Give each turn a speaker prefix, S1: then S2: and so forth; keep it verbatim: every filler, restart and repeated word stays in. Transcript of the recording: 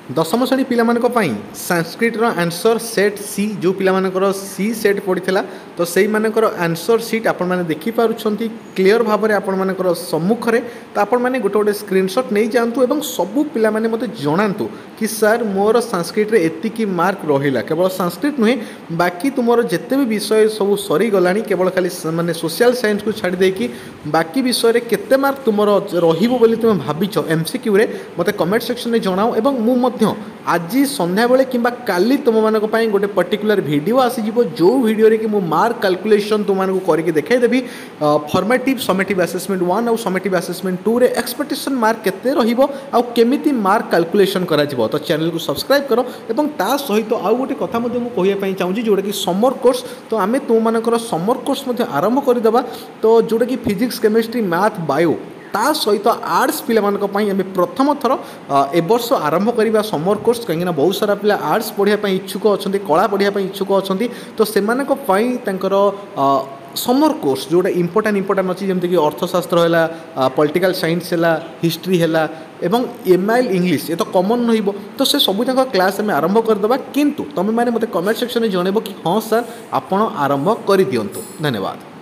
S1: दशम श्रेणी पिलामानक संस्कृत आंसर सेट सी जो पिलामानकर सी सेट पड़ता तो से मानकर आंसर सीट आपण मैंने देखिपुंट क्लीयर भाव में आपण मानकर सम्मुख में तो आपण मैंने गोटे गोटे स्क्रीनशॉट नहीं जातु और सबू पिला माने मते जणातु कि सर मोर संस्कृत रे एतिकी मार्क रहिला केवल संस्कृत नुहे बाकी तुमर जिते भी विषय सब सरी गलानी केवल खाली माने सोशल साइंस को छाड़ी देकी बाकी विषय रे केते मार्क तुमर रहिबो बोली तुम भाबिछ एमसीक्यू रे मते कमेंट सेक्शन में जणाओ एवं मु मध्य आज संध्या बेले किंबा काली तुम मानक पई गोटे पर्टिकुलर वीडियो आसीजिवो जो वीडियो रे कि मु मार्क कैलकुलेशन तुम मानक करके देखाई देबी फॉर्मेटिव समेटिव असेसमेंट वन और समेटिव असेसमेंट टू रे एक्सपेक्टेशन मार्क केते रहिबो आ केमिति मार्क कैलकुलेशन करा जिवो तो चैनल को सब्सक्राइब करो एवं ता सहित आउ गोटे कथा मध्ये मु कहिया पई चाहूची जोटा कि समर कोर्स तो आमे तुम मानकर समर कोर्स मध्ये आरंभ कर देबा तो जोटा कि फिजिक्स केमिस्ट्री मैथ बायो ता सहित आर्ट्स पिलामानक आम प्रथम थर ए वर्ष आरंभ करवा समर कोर्स कहीं बहुत सारा पिला आर्ट्स पढ़ाई इच्छुक अच्छा कला पढ़ाई इच्छुक अच्छा तो से समर कोर्स जोटा इंपोर्टां इंपोर्टां अच्छी जमीक कि अर्थशास्त्र है पॉलिटिकल साइंस है हिस्ट्री है एवं एमआईएल इंग्लिश ये तो कॉमन रहिबो तो से सब जाक क्लास आम आरंभ करदे किंतु तुम मैंने मते कमेंट सेक्शन में जनइब कि हाँ सर आपण आरंभ कर दियंतु। धन्यवाद।